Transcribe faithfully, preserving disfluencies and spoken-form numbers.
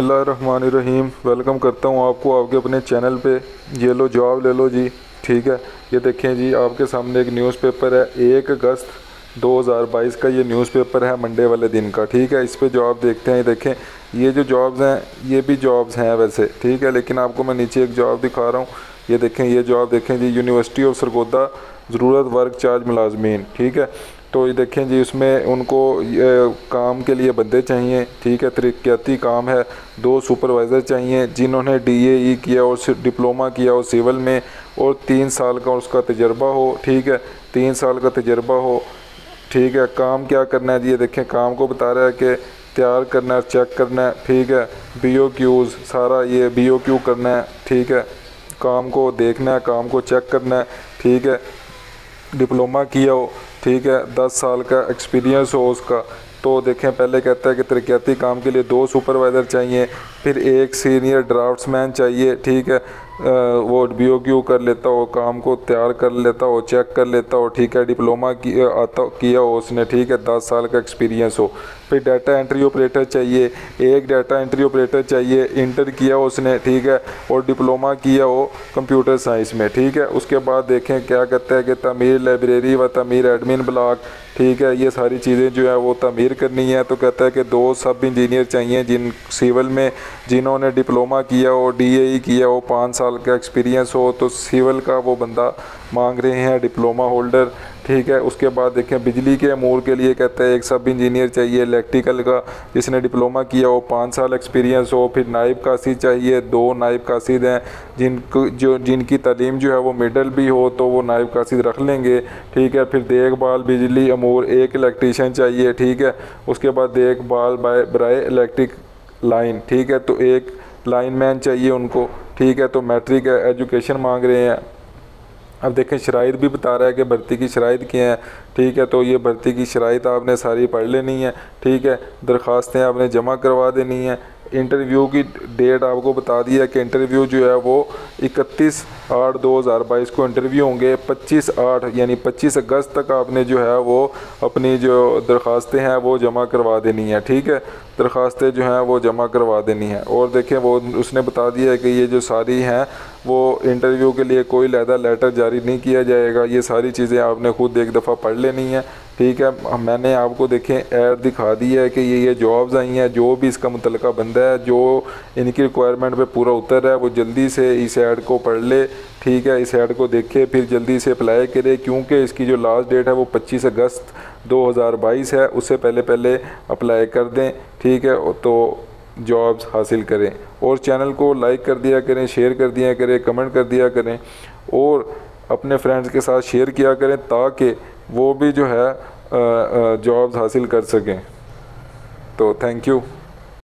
बिस्मिल्लाहिर्रहमानिर्रहीम। वेलकम करता हूँ आपको आपके अपने चैनल पे। ये लो जॉब ले लो जी। ठीक है, ये देखें जी, आपके सामने एक न्यूज़पेपर है। एक अगस्त दो हज़ार बाईस का ये न्यूज़पेपर है, मंडे वाले दिन का। ठीक है, इस पे जॉब देखते हैं। ये देखें, ये जो जॉब्स हैं ये भी जॉब्स हैं वैसे। ठीक है, लेकिन आपको मैं नीचे एक जॉब दिखा रहा हूँ। ये देखें, ये जॉब देखें जी, यूनिवर्सिटी ऑफ सरगोदा, ज़रूरत वर्क चार्ज मुलाजमीन। ठीक है, तो ये देखें जी, उसमें उनको ये काम के लिए बंदे चाहिए। ठीक है, तरक्याती काम है। दो सुपरवाइज़र चाहिए जिन्होंने डीएई किया और डिप्लोमा किया हो सिविल में, और तीन साल का उसका तजर्बा हो। ठीक है, तीन साल का तजर्बा हो। ठीक है, काम क्या करना है जी, ये देखें, काम को बता रहा है कि तैयार करना है, चेक करना है। ठीक है, बी ओ क्यूज़ सारा ये बी ओ क्यू करना है। ठीक है, काम को देखना है, काम को चेक करना है। ठीक है, डिप्लोमा किया हो। ठीक है, दस साल का एक्सपीरियंस हो उसका। तो देखें, पहले कहता है कि तरक्याती काम के लिए दो सुपरवाइज़र चाहिए, फिर एक सीनियर ड्राफ्ट्समैन चाहिए। ठीक है, वो बी ओ क्यू कर लेता हो, काम को तैयार कर लेता हो, चेक कर लेता हो। ठीक है, डिप्लोमा किया आता किया हो उसने। ठीक है, दस साल का एक्सपीरियंस हो। फिर डाटा एंट्री ऑपरेटर चाहिए, एक डाटा एंट्री ऑपरेटर चाहिए, इंटर किया हो उसने। ठीक है, और डिप्लोमा किया हो कंप्यूटर साइंस में। ठीक है, उसके बाद देखें क्या कहता है कि तमीर लाइब्रेरी व तमीर एडमिन ब्लॉक। ठीक है, ये सारी चीज़ें जो है वो तमीर करनी है। तो कहता है कि दो सब इंजीनियर चाहिए जिन सिविल में जिन्होंने डिप्लोमा किया हो, डीएई किया हो, पाँच साल का एक्सपीरियंस हो। तो सिविल का वो बंदा मांग रहे हैं, डिप्लोमा होल्डर। ठीक है, उसके बाद देखें, बिजली के अमूर के लिए कहता है एक सब इंजीनियर चाहिए इलेक्ट्रिकल का जिसने डिप्लोमा किया हो, पाँच साल एक्सपीरियंस हो। फिर नायब कासिद चाहिए, दो नायब कासिद हैं जिनको जो जिनकी तालीम जो है वो मिडल भी हो, तो वो नायब कासिद रख लेंगे। ठीक है, फिर देखभाल बिजली अमूर एक इलेक्ट्रीशियन चाहिए। ठीक है, उसके बाद देखभाल बाय बराए इलेक्ट्रिक लाइन। ठीक है, तो एक लाइनमैन चाहिए उनको। ठीक है, तो मैट्रिक एजुकेशन मांग रहे हैं। अब देखें, शराइत भी बता रहा है कि भर्ती की शराइत क्या है। ठीक है, तो ये भर्ती की शराइत आपने सारी पढ़ लेनी है। ठीक है, दरख्वास्तें आपने जमा करवा देनी है। इंटरव्यू की डेट आपको बता दी है कि इंटरव्यू जो है वो इकतीस आठ दो हज़ार बाईस को इंटरव्यू होंगे। पच्चीस आठ यानी पच्चीस अगस्त तक आपने जो है वो अपनी जो दरख्वास्तें हैं वो जमा करवा देनी है। ठीक है, दरख्वास्तें जो हैं वो जमा करवा देनी है। और देखें, वो उसने बता दिया है कि ये जो सारी हैं वो इंटरव्यू के लिए कोई लहदा लेटर जारी नहीं किया जाएगा। ये सारी चीज़ें आपने खुद एक दफ़ा पढ़ लेनी है। ठीक है, मैंने आपको देखें ऐड दिखा दी है कि ये ये जॉब्स आई हैं। जो भी इसका मुतलका बंदा है जो इनकी रिक्वायरमेंट पे पूरा उतर है वो जल्दी से इस ऐड को पढ़ ले। ठीक है, इस ऐड को देखे, फिर जल्दी से अप्लाई करे, क्योंकि इसकी जो लास्ट डेट है वो पच्चीस अगस्त दो हज़ार बाईस है। उससे पहले पहले अप्लाई कर दें। ठीक है, तो जॉब्स हासिल करें। और चैनल को लाइक कर दिया करें, शेयर कर दिया करें, कमेंट कर दिया करें, और अपने फ्रेंड्स के साथ शेयर किया करें ताकि वो भी जो है जॉब्स हासिल कर सकें। तो थैंक यू।